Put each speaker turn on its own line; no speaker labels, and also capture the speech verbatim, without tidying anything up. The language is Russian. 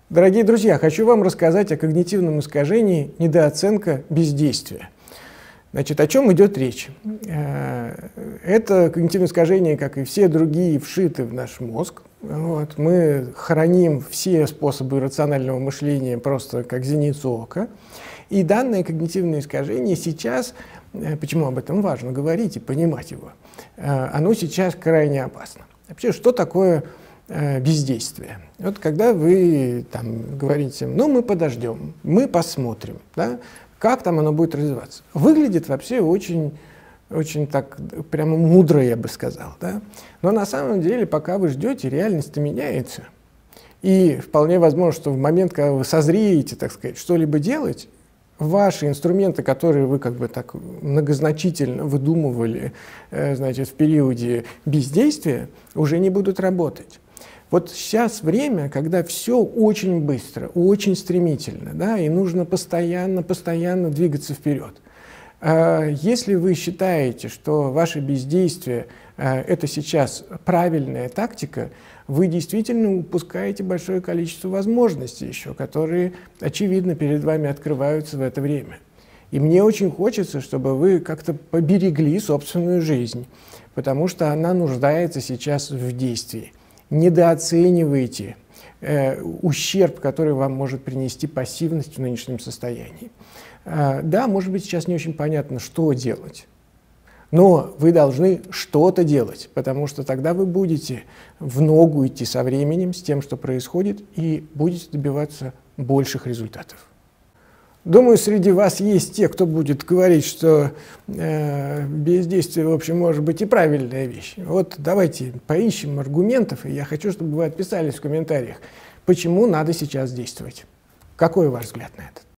Дорогие друзья, хочу вам рассказать о когнитивном искажении недооценка бездействия. Значит, о чем идет речь? Это когнитивное искажение, как и все другие, вшиты в наш мозг. Вот. Мы храним все способы рационального мышления просто как зеницу ока. И данное когнитивное искажение сейчас, почему об этом важно говорить и понимать его, оно сейчас крайне опасно. Вообще, что такое бездействие? Вот когда вы там говорите, ну мы подождем, мы посмотрим, да, как там оно будет развиваться. Выглядит вообще очень, очень так прямо мудро, я бы сказал, да? Но на самом деле, пока вы ждете, реальность-то меняется. И вполне возможно, что в момент, когда вы созреете, так сказать, что-либо делать, ваши инструменты, которые вы как бы так многозначительно выдумывали, э, значит, в периоде бездействия, уже не будут работать. Вот сейчас время, когда все очень быстро, очень стремительно, да, и нужно постоянно, постоянно двигаться вперед. Если вы считаете, что ваше бездействие – это сейчас правильная тактика, вы действительно упускаете большое количество возможностей еще, которые, очевидно, перед вами открываются в это время. И мне очень хочется, чтобы вы как-то поберегли собственную жизнь, потому что она нуждается сейчас в действии. Недооценивайте э, ущерб, который вам может принести пассивность в нынешнем состоянии. Э, да, может быть, сейчас не очень понятно, что делать, но вы должны что-то делать, потому что тогда вы будете в ногу идти со временем, с тем, что происходит, и будете добиваться больших результатов. Думаю, среди вас есть те, кто будет говорить, что э, бездействие, в общем, может быть и правильная вещь. Вот давайте поищем аргументов, и я хочу, чтобы вы отписались в комментариях, почему надо сейчас действовать. Какой ваш взгляд на это?